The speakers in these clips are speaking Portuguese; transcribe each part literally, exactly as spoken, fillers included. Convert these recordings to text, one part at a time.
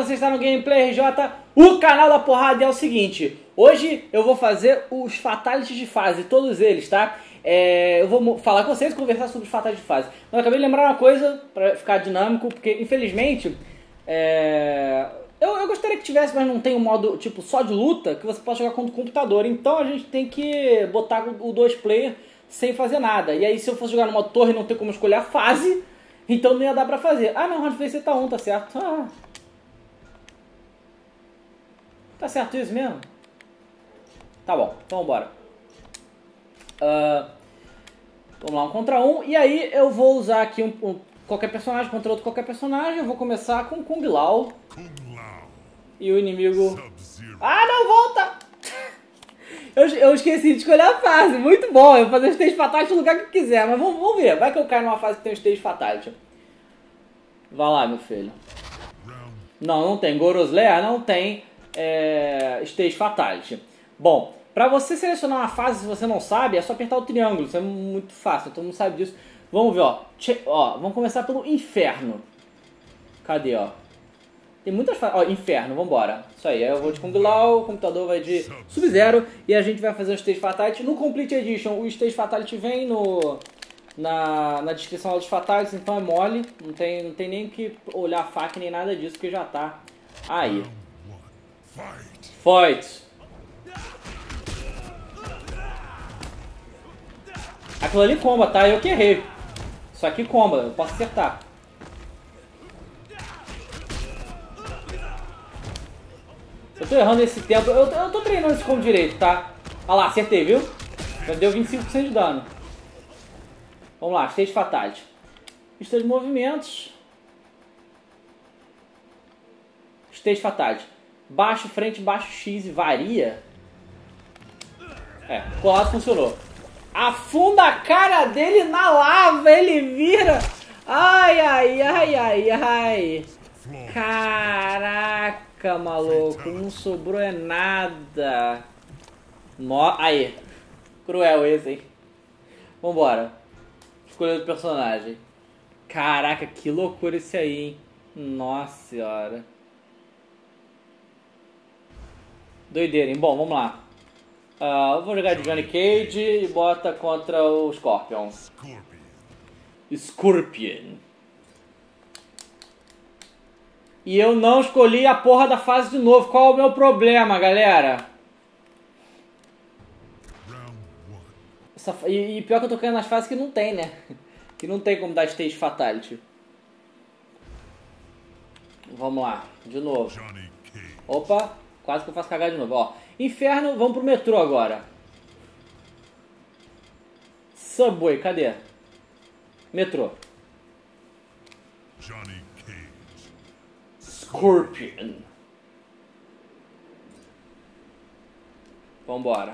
você está no Gameplay R J, o canal da porrada. É o seguinte, hoje eu vou fazer os fatalities de fase, todos eles, tá? É, eu vou falar com vocês e conversar sobre os fatalities de fase. Mas eu acabei de lembrar uma coisa, pra ficar dinâmico, porque infelizmente, é, eu, eu gostaria que tivesse, mas não tem um modo tipo só de luta, que você pode jogar contra o computador. Então a gente tem que botar o dois player sem fazer nada. E aí se eu fosse jogar no modo torre e não ter como escolher a fase, então não ia dar pra fazer. Ah não, round V C tá um, tá certo. Ah. Tá certo isso mesmo? Tá bom, então bora. Uh, vamos lá, um contra um. E aí eu vou usar aqui um, um, qualquer personagem contra outro qualquer personagem. Eu vou começar com Kung Lao. E o inimigo... Ah, não, volta! eu, eu esqueci de escolher a fase. Muito bom, eu vou fazer o stage fatality no lugar que eu quiser. Mas vamos, vamos ver, vai que eu caio numa fase que tem o stage fatality. Vai lá, meu filho. Não, não tem. Goro's Lair não tem é, stage fatality. Bom, pra você selecionar uma fase, se você não sabe, é só apertar o triângulo. Isso é muito fácil, todo mundo sabe disso. Vamos ver, ó. Che ó vamos começar pelo inferno. Cadê, ó? Tem muitas fases. Ó, inferno, vambora. Isso aí, eu vou de Kung Lao, o computador vai de Sub-Zero e a gente vai fazer o Stage Fatality. No Complete Edition, o Stage Fatality vem no, na, na descrição dos Fatalities, então é mole. Não tem, não tem nem que olhar a faca nem nada disso, porque já tá aí. Fight! Aquilo ali comba, tá? Eu que errei. Isso aqui comba, eu posso acertar. Eu tô errando esse tempo. Eu, eu tô treinando esse combo direito, tá? Olha lá, acertei, viu? Já deu vinte e cinco por cento de dano. Vamos lá, stage fatality. Lista de movimentos. Stage fatality. Baixo, frente, baixo, X e varia. É, colado funcionou. Afunda a cara dele na lava, ele vira. Ai, ai, ai, ai, ai. Caraca, maluco, não sobrou é nada. No... Aí, cruel esse, hein? Vambora. Escolha do personagem. Caraca, que loucura esse aí, hein? Nossa senhora. Doideira, hein? Bom, vamos lá. Uh, eu vou jogar de Johnny Cage e bota contra o Scorpion. Scorpion. E eu não escolhi a porra da fase de novo. Qual é o meu problema, galera? Essa, e, e pior que eu tô caindo nas fases que não tem, né? Que não tem como dar stage fatality. Vamos lá, de novo. Opa, quase que eu faço cagar de novo. Ó, inferno, vamos pro metrô agora. Subway, cadê? Metrô. Scorpion. Vambora.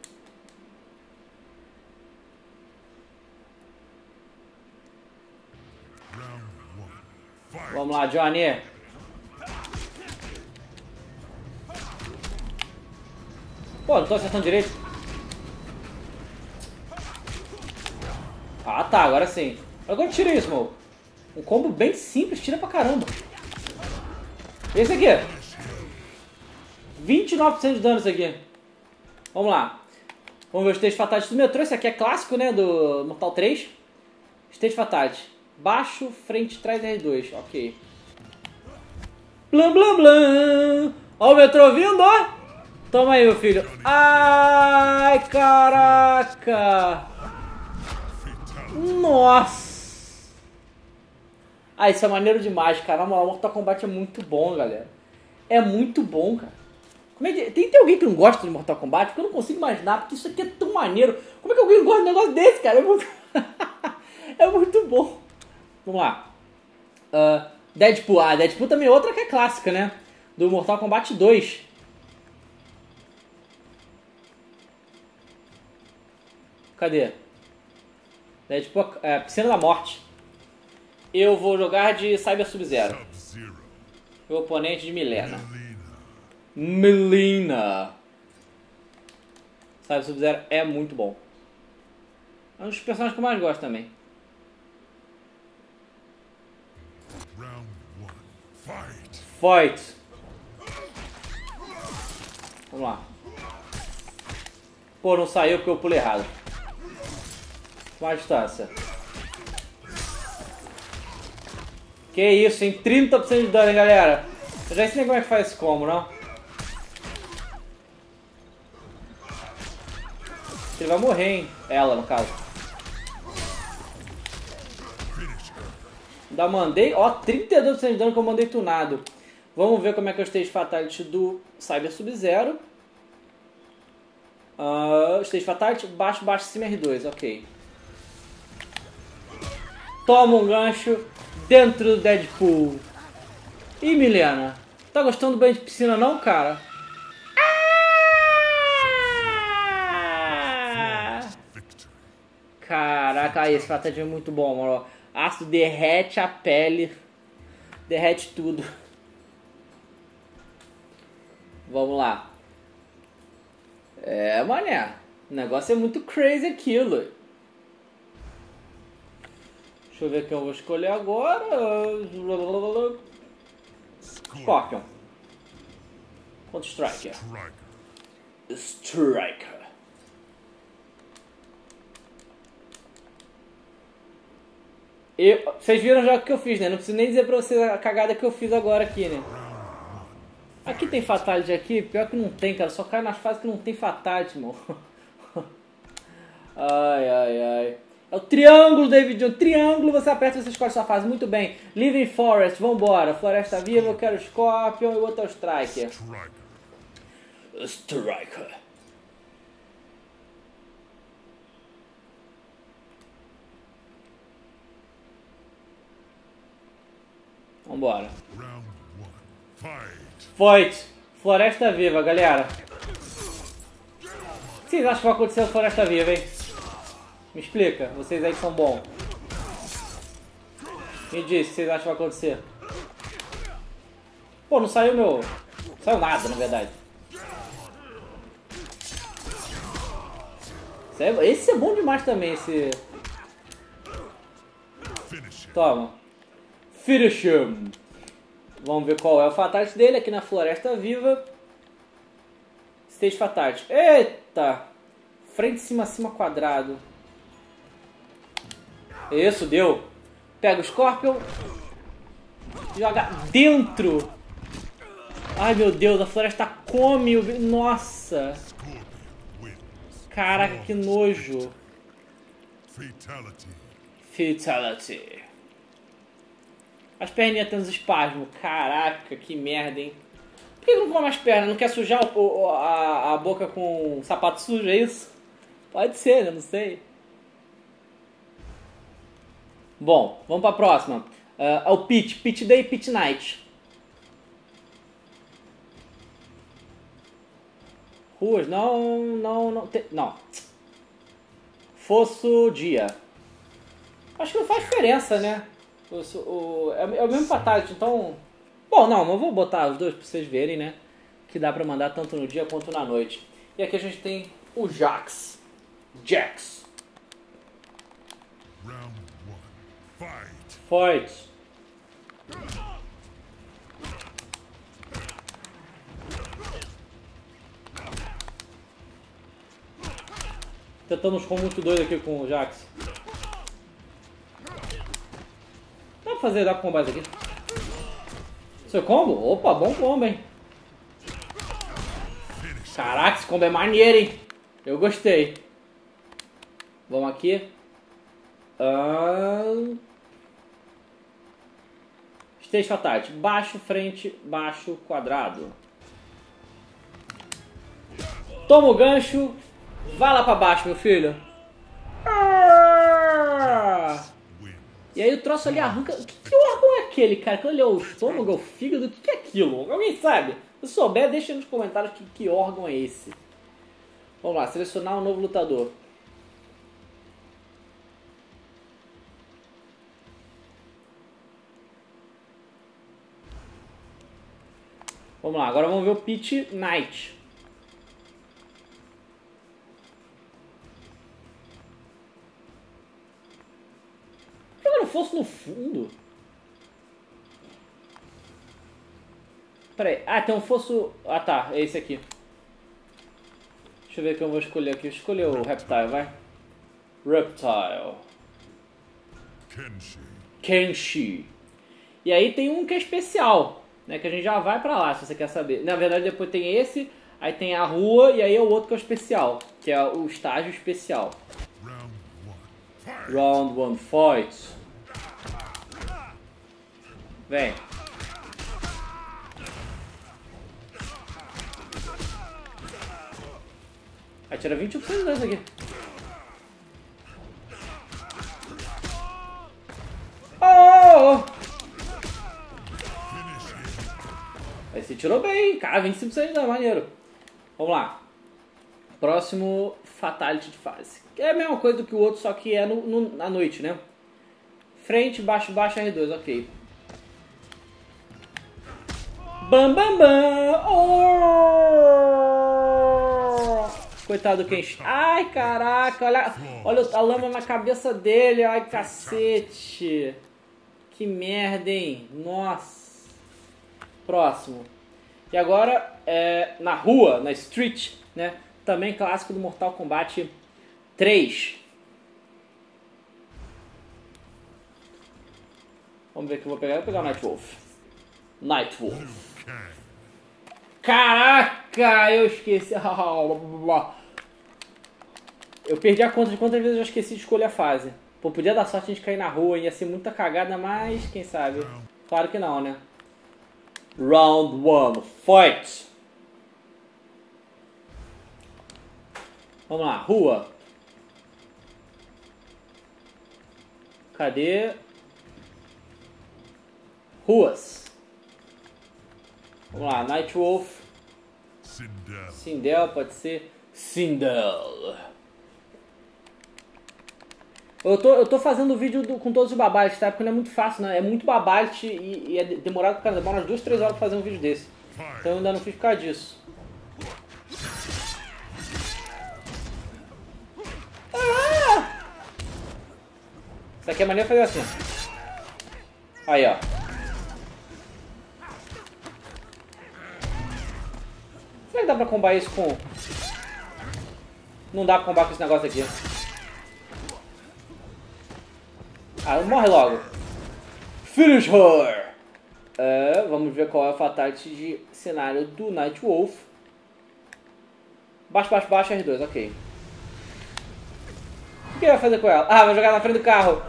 Vamos lá, Johnny. Pô, não tô acertando direito. Ah, tá, agora sim. Agora tira isso, mano. Um combo bem simples, tira pra caramba. Esse aqui. vinte e nove por cento de dano isso aqui. Vamos lá. Vamos ver os Stage Fatality do metrô. Esse aqui é clássico, né? Do Mortal três. Stage Fatality. Baixo, frente, trás, R dois. Ok. Blam, blam, blam. Ó o metrô vindo, ó. Toma aí, meu filho. Ai, caraca. Nossa. Ah, isso é maneiro demais, cara. Na moral, o Mortal Kombat é muito bom, galera. É muito bom, cara. Como é que... Tem, tem alguém que não gosta de Mortal Kombat? Porque eu não consigo imaginar, porque isso aqui é tão maneiro. Como é que alguém não gosta de um negócio desse, cara? É muito, é muito bom. Vamos lá. Uh, Deadpool. Ah, Deadpool também é outra que é clássica, né? Do Mortal Kombat dois. Cadê? Deadpool, é, Piscina da Morte. Eu vou jogar de Cyber Sub-Zero. O oponente de Milena. Melina. Cyber Sub-Zero é muito bom. É um dos personagens que eu mais gosto também. Fight. Vamos lá. Pô, não saiu porque eu pulei errado. Mais distância. Que isso, hein? trinta por cento de dano, hein, galera? Eu já ensinei como é que faz esse combo, não? Ele vai morrer, hein? Ela, no caso. Ainda mandei, ó, trinta e dois por cento de dano que eu mandei tunado. Vamos ver como é que é o Stage Fatality do Cyber Sub-Zero. Uh, Stage Fatality, baixo, baixo, cima, R dois, ok. Toma um gancho dentro do Deadpool. Ih, Milena, tá gostando do banho de piscina não, cara? Ah! Caraca, aí, esse Fatality é muito bom, mano. Ácido derrete a pele, derrete tudo. Vamos lá. É, mané. O negócio é muito crazy aquilo. Deixa eu ver quem eu vou escolher agora. Scorpion. Contra Striker. Striker. E vocês viram já o que eu fiz, né? Não preciso nem dizer pra vocês a cagada que eu fiz agora aqui, né? Aqui tem Fatality aqui? Pior que não tem, cara. Só cai nas fases que não tem Fatality, mano. Ai, ai, ai. É o triângulo, David Jones. Triângulo, você aperta e você escolhe sua fase. Muito bem. Living Forest, vambora. Floresta Viva, eu quero Scorpion e o outro é o Striker. Striker. Vambora. Fight. Floresta Viva, galera. O que vocês acham que vai acontecer na Floresta Viva, hein? Me explica, vocês aí que são bons. Me diz o que vocês acham que vai acontecer. Pô, não saiu meu... Não saiu nada, na verdade. Esse é bom demais também, esse... Toma. Finish him. Vamos ver qual é o Fatality dele aqui na Floresta Viva. Stage Fatality. Eita! Frente, cima, cima, quadrado. Isso, deu. Pega o Scorpion. Joga dentro. Ai, meu Deus, a floresta come o... Nossa. Caraca, que nojo. Fatality. As perninhas tendo espasmo. Caraca, que merda, hein? Por que não come as pernas? Não quer sujar o, a, a boca com sapato sujo, é isso? Pode ser, né? Não sei. Bom, vamos pra próxima. Uh, é o Pit. Pit Day e Pit Night. Ruas, não, não, não, te, não. Fosso dia. Acho que não faz diferença, né? O, o, é, é o mesmo Fatality, então... Bom, não, não vou botar os dois pra vocês verem, né? Que dá pra mandar tanto no dia quanto na noite. E aqui a gente tem o Jax. Jax. Round one. Fight. Fight. Tentando uns combos muito doido aqui com o Jax. Dá pra fazer, dá pra combar isso aqui. Seu combo? Opa, bom combo, hein? Caraca, esse combo é maneiro, hein? Eu gostei. Vamos aqui. Uh... Stage Fatality. Baixo, frente, baixo, quadrado. Toma o gancho. Vai lá pra baixo, meu filho. Ah! E aí o troço ali arranca... Que, que órgão é aquele, cara? Aquilo ali é o estômago, é o fígado? O que, que é aquilo? Alguém sabe? Se souber, deixa nos comentários que, que órgão é esse. Vamos lá, selecionar um novo lutador. Vamos lá, agora vamos ver o Pit Night. Por que eu não fosse no fundo? Pera aí. Ah, tem um fosso... Ah, tá. É esse aqui. Deixa eu ver o que eu vou escolher aqui. Escolher o Reptile, vai. Reptile. Kenshi. Kenshi. E aí tem um que é especial, né? Que a gente já vai pra lá, se você quer saber. Na verdade, depois tem esse, aí tem a rua, e aí é o outro que é o especial. Que é o estágio especial. Round one fight. Vem. Aí tira vinte e um por cento de dano isso aqui. Oh! Aí você tirou bem, cara, vinte e cinco por cento de dano, maneiro. Vamos lá. Próximo Fatality de fase. É a mesma coisa do que o outro, só que é no, no, na noite, né? Frente, baixo, baixo, R dois, ok. Bam, bam, bam! Oh! Coitado do Kenshi. Ai, caraca, olha, olha a lama na cabeça dele, ai, cacete. Que merda, hein? Nossa. Próximo. E agora, é, na rua, na street, né? Também clássico do Mortal Kombat três. Vamos ver o que eu vou pegar. Eu vou pegar o Nightwolf. Nightwolf. Caraca, eu esqueci. Eu perdi a conta de quantas vezes eu esqueci de escolher a fase. Pô, podia dar sorte a gente cair na rua, ia ser muita cagada, mas quem sabe? Claro que não, né? Round one, fight! Vamos lá, rua. Cadê? Ruas. Vamos lá, Nightwolf. Sindel. Sindel, pode ser. Sindel. Eu tô, eu tô fazendo o vídeo do, com todos os babalites, tá? Porque não é muito fácil, né? É muito babalite e, e é demorado, cara. Demora umas duas, três horas pra fazer um vídeo desse. Então eu ainda não fiz por causa disso. Ah! Isso aqui é maneiro fazer assim. Aí, ó. Será que dá pra combar isso com... Não dá pra combar com esse negócio aqui. Ah, morre logo. Finish her! É, vamos ver qual é o fatality de cenário do Nightwolf. Baixo, baixo, baixo, R dois, ok. O que vai fazer com ela? Ah, vai jogar na frente do carro.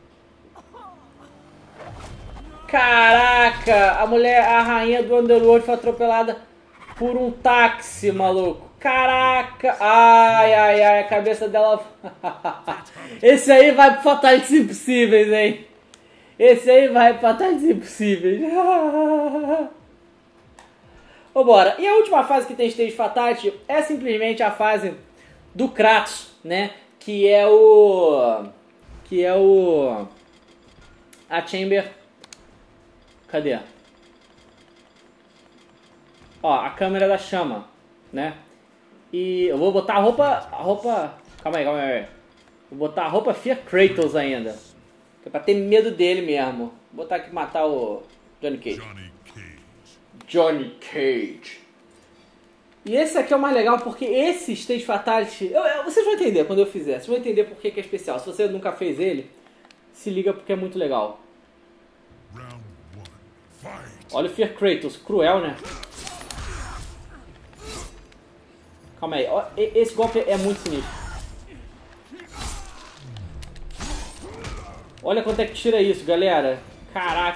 Caraca! A mulher, a rainha do Underworld foi atropelada por um táxi, maluco. Caraca! Ai, ai, ai, a cabeça dela... Esse aí vai pro Fatalities Impossíveis, hein? Esse aí vai pro Fatalities Impossíveis. Vambora. E a última fase que tem Stage Fatality é simplesmente a fase do Kratos, né? Que é o... Que é o... A Chamber... Cadê? Ó, a câmera da chama, né? E eu vou botar a roupa... A roupa... Calma aí, calma aí. Vou botar a roupa Fear Kratos ainda. Que é pra ter medo dele mesmo. Vou botar aqui matar o Johnny Cage. Johnny Cage. Johnny Cage. E esse aqui é o mais legal porque esse Stage Fatality... Eu, eu, vocês vão entender quando eu fizer. Vocês vão entender por que que é especial. Se você nunca fez ele, se liga porque é muito legal. Round one, fight. Olha o Fear Kratos. Cruel, né? Calma aí. Ó, esse golpe é muito sinistro. Olha quanto é que tira isso, galera. Caraca.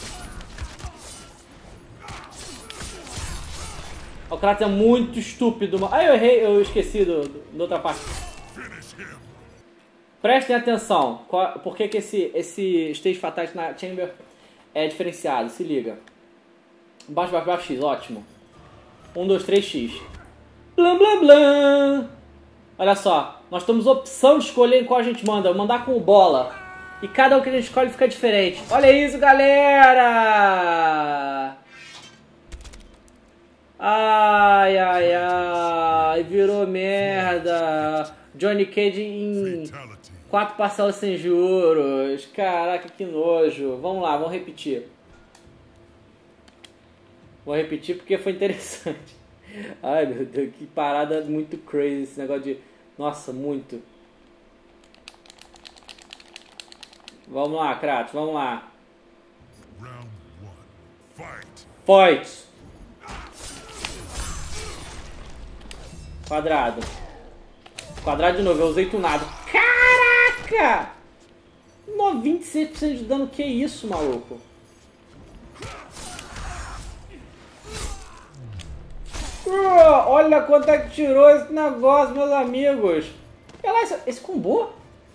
O Kratos é muito estúpido. Ah, eu errei. Eu esqueci do, do, da outra parte. Prestem atenção. Qual, por que que esse, esse Stage Fatality na Chamber é diferenciado? Se liga. Baixo, baixo, baixo, X. Ótimo. um, dois, três, X. Blam, blam, blam. Olha só. Nós temos opção de escolher em qual a gente manda. Mandar com o bola. E cada um que a gente escolhe fica diferente. Olha isso, galera! Ai, ai, ai. Virou merda. Johnny Cage em Fatality. quatro parcelas sem juros. Caraca, que nojo. Vamos lá, vamos repetir. Vou repetir porque foi interessante. Ai, meu Deus, que parada muito crazy esse negócio de... Nossa, muito. Vamos lá, Kratos, vamos lá. Round one. Fight. Fight! Quadrado. Quadrado de novo, eu usei tunado. Caraca! vinte e seis por cento de dano, que isso, maluco? Uh, olha quanto é que tirou esse negócio, meus amigos. Olha lá, esse, esse combo.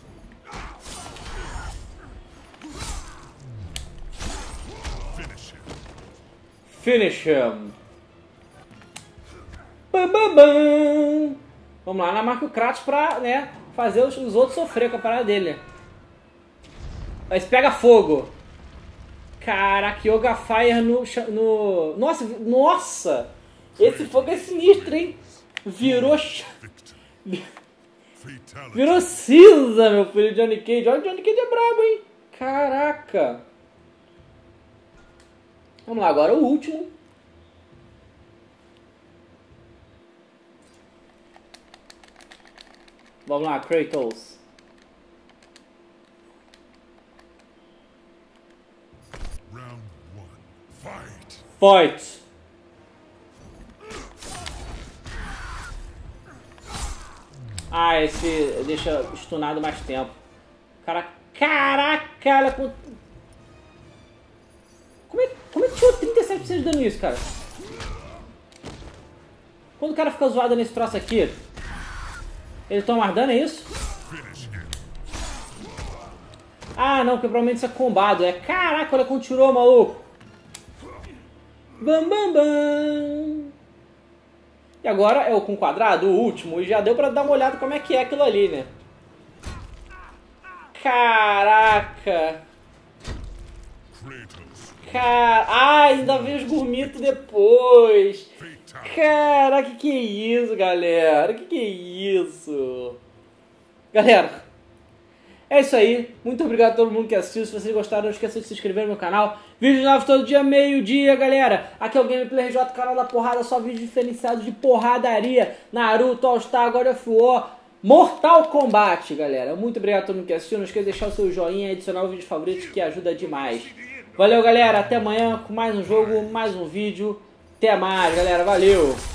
Finish him. Finish him. Bam, bam, bam. Vamos lá, na marca o Kratos pra, né, fazer os, os outros sofrer com a parada dele. Mas pega fogo. Caraca, Yoga Fire no, no... Nossa, nossa! Esse fogo é sinistro, hein? Virou... Fatality. Virou cinza, meu filho, Johnny Cage. Olha, o Johnny Cage é brabo, hein? Caraca. Vamos lá, agora o último. Vamos lá, Kratos. Round one. Fight. Fight. Ah, esse deixa stunado mais tempo. Caraca, caraca, olha como... Como é, como é que tirou trinta e sete por cento de dano nisso, cara? Quando o cara fica zoado nesse troço aqui, ele toma mais dano, é isso? Finish him. Ah, não, porque provavelmente isso é combado. É, caraca, olha como tirou, maluco. Bam, bam, bam. E agora é o com quadrado, o último. E já deu pra dar uma olhada como é que é aquilo ali, né? Caraca. Kratos. Cara... Ah, ainda vem os gourmitos depois. Fatality. Caraca, que que é isso, galera? Que que é isso? Galera, é isso aí. Muito obrigado a todo mundo que assistiu. Se vocês gostaram, não esqueça de se inscrever no meu canal. Vídeos novos todo dia, meio-dia, galera. Aqui é o Gameplay R J, canal da porrada. Só vídeos diferenciados de porradaria. Naruto, All Star, God of War, Mortal Kombat, galera. Muito obrigado a todo mundo que assistiu. Não esqueça de deixar o seu joinha e adicionar o vídeo favorito, que ajuda demais. Valeu, galera. Até amanhã com mais um jogo, mais um vídeo. Até mais, galera. Valeu.